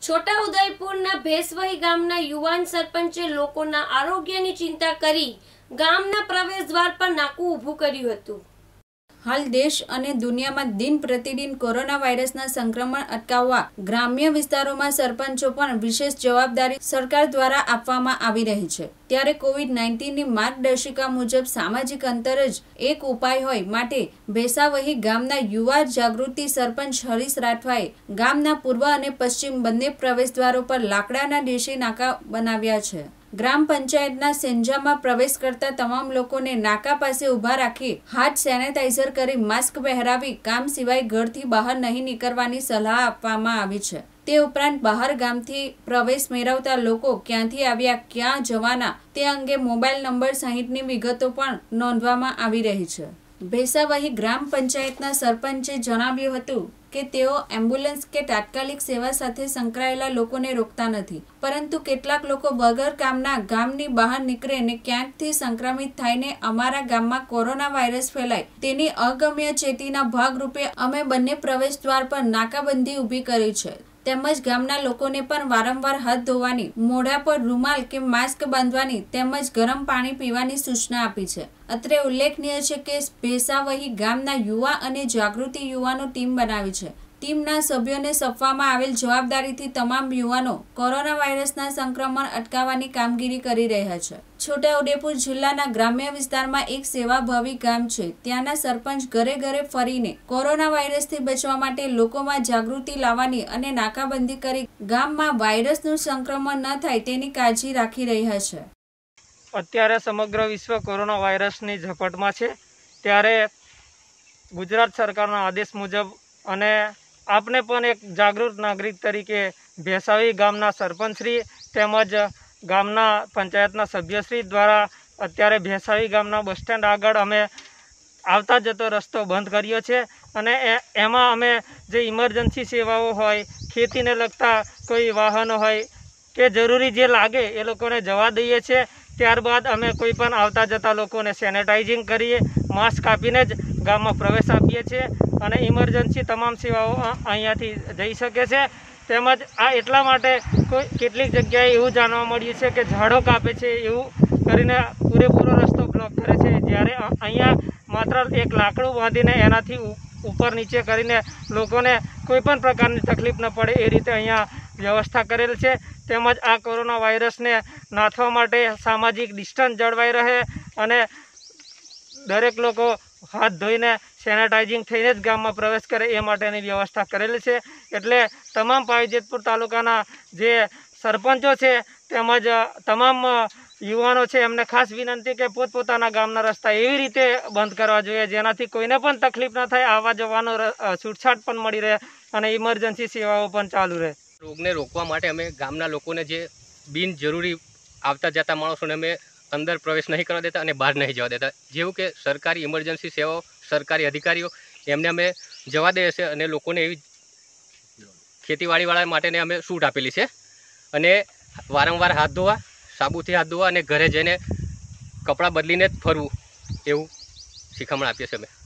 છોટાઉદેપુરના ભેંસવહી ગામના યુવાન સરપંચે લોકોના આરોગ્યની ચિંતા કરી ગામના પ્રવેશદ્વાર પર નાકું ઊભું કર્યું હતું। હાલ દેશ અને દુનિયામાં દિન પ્રતિદિન કોરોના વાયરસના સંક્રમણ અટકાવવા ગ્રામ્ય વિસ્તારોમાં સરપંચો પણ વિશેષ જવાબદારી સરકાર દ્વારા આપવામાં આવી રહી છે। ત્યારે કોવિડ-19ની માર્ગદર્શિકા મુજબ સામાજિક અંતર જ એક ઉપાય હોય માટે ભેંસાવહી ગામના યુવા જાગૃતિ સરપંચ હરીશ રાઠવાએ ગામના પૂર્વ અને પશ્ચિમ બંને પ્રવેશદ્વારો પર લાકડાના દેશી નાકા બનાવ્યા છે। ગ્રામ પંચાયતના સેંજામાં પ્રવેશ કરતા તમામ લોકોને નાકા પાસે ઊભા રાખી હાથ સેનેટાઈઝર કરી માસ્ક પહેરાવી કામ સિવાય ઘરથી બહાર નહીં નીકળવાની સલાહ આપવામાં આવી છે। તે ઉપરાંત બહાર ગામથી પ્રવેશ મેળવતા લોકો ક્યાંથી આવ્યા, ક્યાં જવાના તે અંગે મોબાઈલ નંબર સહિતની વિગતો પણ નોંધવામાં આવી રહી છે। ભેંસાવહી ગ્રામ પંચાયતના સરપંચે જણાવ્યું હતું કે તેઓ એમ્બ્યુલન્સ કે તાત્કાલિક સેવા સાથે સંકળાયેલા લોકોને રોકતા નથી, પરંતુ કેટલાક લોકો વગર કામના ગામની બહાર નીકળે ને ક્યાંકથી સંક્રમિત થઈને અમારા ગામમાં કોરોના વાયરસ ફેલાય તેની અગમ્ય ચેતીના ભાગરૂપે અમે બંને પ્રવેશદ્વાર પર નાકાબંધી ઊભી કરી છે। તેમજ ગામના લોકોને પણ વારંવાર હાથ ધોવાની, મોઢા પર રૂમાલ કે માસ્ક બાંધવાની તેમજ ગરમ પાણી પીવાની સૂચના આપી છે। અત્રે ઉલ્લેખનીય છે કે ભેંસાવહી ગામના યુવા અને જાગૃતિ યુવાનો ટીમ બનાવી છે। ટીમના સભ્યોને સોંપવામાં આવેલ જવાબદારીથી તમામ યુવાનો કોરોના વાયરસના સંક્રમણ અટકાવવાની કામગીરી કરી રહ્યા છે। છોટાઉદેપુર જિલ્લાના ગ્રામ્ય વિસ્તારમાં એક સેવાભાવી ગામ છે। ત્યાંના સરપંચ ઘરે ઘરે ફરીને કોરોના વાયરસથી બચવા માટે લોકોમાં જાગૃતિ લાવવાની અને નાકાબંધી કરી ગામમાં વાયરસનું સંક્રમણ ન થાય તેની કાળજી રાખી રહ્યા છે। અત્યારે સમગ્ર વિશ્વ કોરોના વાયરસની ઝપટમાં છે, ત્યારે ગુજરાત સરકારના આદેશ મુજબ અને આપને પણ એક જાગૃત નાગરિક તરીકે ભેંસાવહી ગામના સરપંચશ્રી તેમજ ગામના પંચાયતના સભ્યશ્રી દ્વારા અત્યારે ભેંસાવહી ગામના બસ સ્ટેન્ડ આગળ અમે આવતા જતો રસ્તો બંધ કર્યો છે અને એમાં અમે જે ઇમરજન્સી સેવાઓ હોય, ખેતીને લગતા કોઈ વાહનો હોય કે જરૂરી જે લાગે એ લોકોને જવા દઈએ છીએ। ત્યારબાદ અમે કોઈ પણ આવતા જતા લોકોને સેનેટાઇઝિંગ કરીએ, માસ્ક આપીને જ ગામમાં પ્રવેશ આપીએ છીએ અને ઇમરજન્સી તમામ સેવાઓ અહીંયાથી જઈ શકે છે। તેમજ આ એટલા માટે કેટલીક જગ્યાએ એવું જાણવા મળ્યું છે કે ઝાડો કાપે છે એવું કરીને પૂરેપૂરો રસ્તો બ્લોક કરે છે, જ્યારે અહીંયા માત્ર એક લાકડું બાંધીને એનાથી ઉપર નીચે કરીને લોકોને કોઈ પણ પ્રકારની તકલીફ ન પડે એ રીતે અહીંયા વ્યવસ્થા કરેલ છે। તેમજ આ કોરોના વાયરસને નાથવા માટે સામાજિક ડિસ્ટન્સ જળવાઈ રહે અને દરેક લોકો હાથ ધોઈને સેનેટાઇઝિંગ થઈને જ ગામમાં પ્રવેશ કરે એ માટેની વ્યવસ્થા કરેલી છે। એટલે તમામ પાવીજેતપુર તાલુકાના જે સરપંચો છે તેમજ તમામ યુવાનો છે એમને ખાસ વિનંતી કે પોતપોતાના ગામના રસ્તા એવી રીતે બંધ કરવા જોઈએ જેનાથી કોઈને પણ તકલીફ ન થાય, આવવા જવાનો છૂટછાટ પણ મળી રહે અને ઇમરજન્સી સેવાઓ પણ ચાલુ રહે। રોગને રોકવા માટે અમે ગામના લોકોને જે બિનજરૂરી આવતા જતા માણસોને અમે અંદર પ્રવેશ નહીં કરવા દેતા અને બહાર નહીં જવા દેતા। જેવું કે સરકારી ઇમરજન્સી સેવાઓ, સરકારી અધિકારીઓ એમને અમે જવા દઈએ છીએ અને લોકોને એવી ખેતીવાડીવાળા માટેને અમે છૂટ આપેલી છે અને વારંવાર હાથ ધોવા, સાબુથી હાથ ધોવા અને ઘરે જઈને કપડાં બદલીને જ ફરવું એવું શિખામણ આપીએ છીએ અમે।